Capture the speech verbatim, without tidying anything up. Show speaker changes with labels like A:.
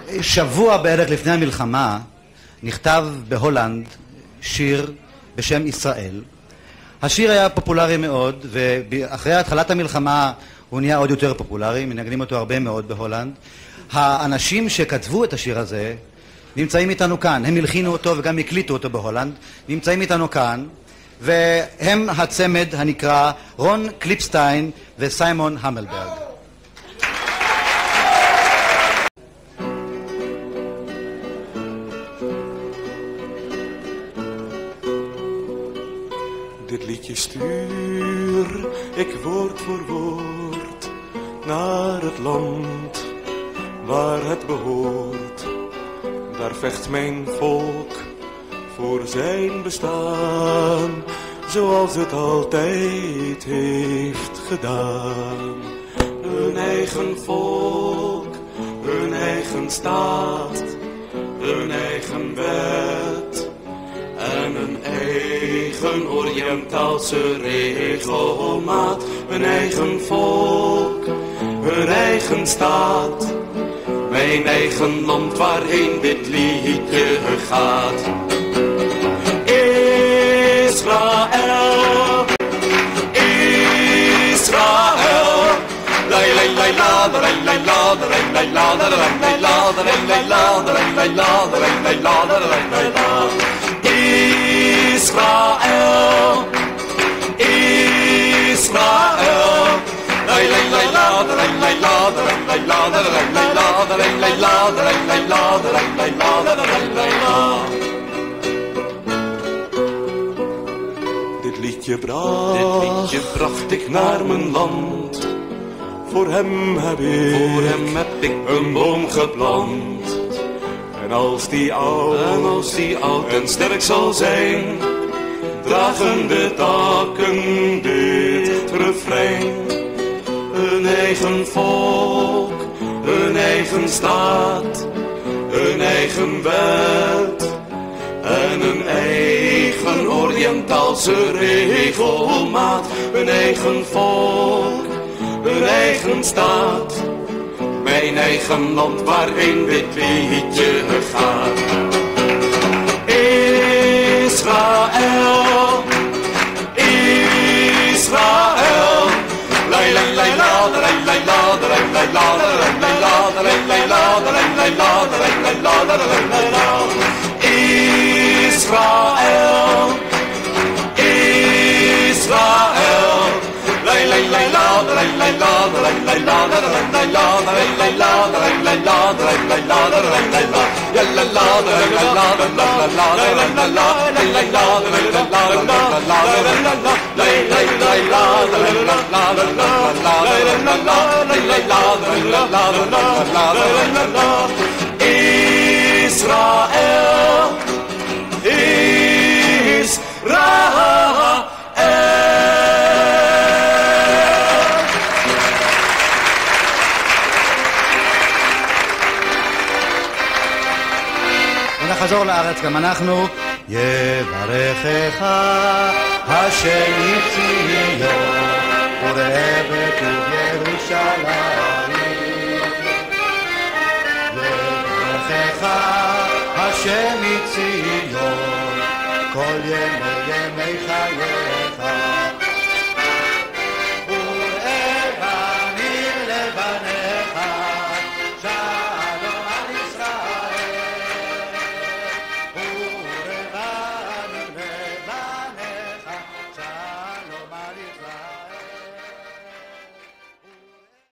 A: שבוע בערך לפני המלחמה נכתב בהולנד שיר בשם ישראל. השיר היה פופולרי מאוד, ואחרי התחלת המלחמה הוא נהיה עוד יותר פופולרי, מנגנים אותו הרבה מאוד בהולנד. האנשים שכתבו את השיר הזה נמצאים איתנו כאן, הם הלחינו אותו וגם הקליטו אותו בהולנד, נמצאים איתנו כאן, והם הצמד הנקרא רון קליפסטיין וסיימון המלברג.
B: Dit liedje stuur ik woord voor woord naar het land waar het behoort. Daar vecht mijn volk voor zijn bestaan, zoals het altijd heeft gedaan. Hun eigen volk, hun eigen staat, hun eigen wet en een eigen Oriëntaalse regelmaat. Hun eigen volk, hun eigen staat, mijn eigen land waarheen dit liedje gaat. Israël, Israël, lay lay lay la, lay lay la, lay lay la, lay lay la, lay lay la, lay lay la, lay lay la, lay lay la. Israël, Israël, lay lay lay la, lay lay la, lay lay la, lay lay la, lay lay la, lay lay la, lay lay la, lay lay la. Dit liedje bracht, dit liedje bracht ik naar mijn land. Voor hem heb ik, voor hem heb ik een boom geplant. En als die oud, en als die oud en sterk zal zijn, dragen de takken dit refrein. Hun eigen volk, hun eigen staat, hun eigen wet en een eigen Oriëntaalse regelmaat. Hun eigen volk, hun eigen staat, mijn eigen land waarheen dit liedje gaat. Israël, Israël, lay lay lay la, lay lay la, lay lay la, lay lay la, lay lay la, lay lay la, lay lay la, lay lay la. Israël, Israël, lay lay lay la, lay lay la, lay lay la, lay lay la, lay lay la, lay lay la, lay lay la, lay lay la. Ya la la la la la la la la la la la, lay lay la, lay lay la, lay la la, lay lay la, lay lay la, lay la la la la la, lay la la, lay lay la, lay la la la la, lay la. Israël, Israël.
A: ונחזור לארץ גם אנחנו. יברכך השם מציון וראה בטוב ירושלים. יברכך השם מציון כל ימי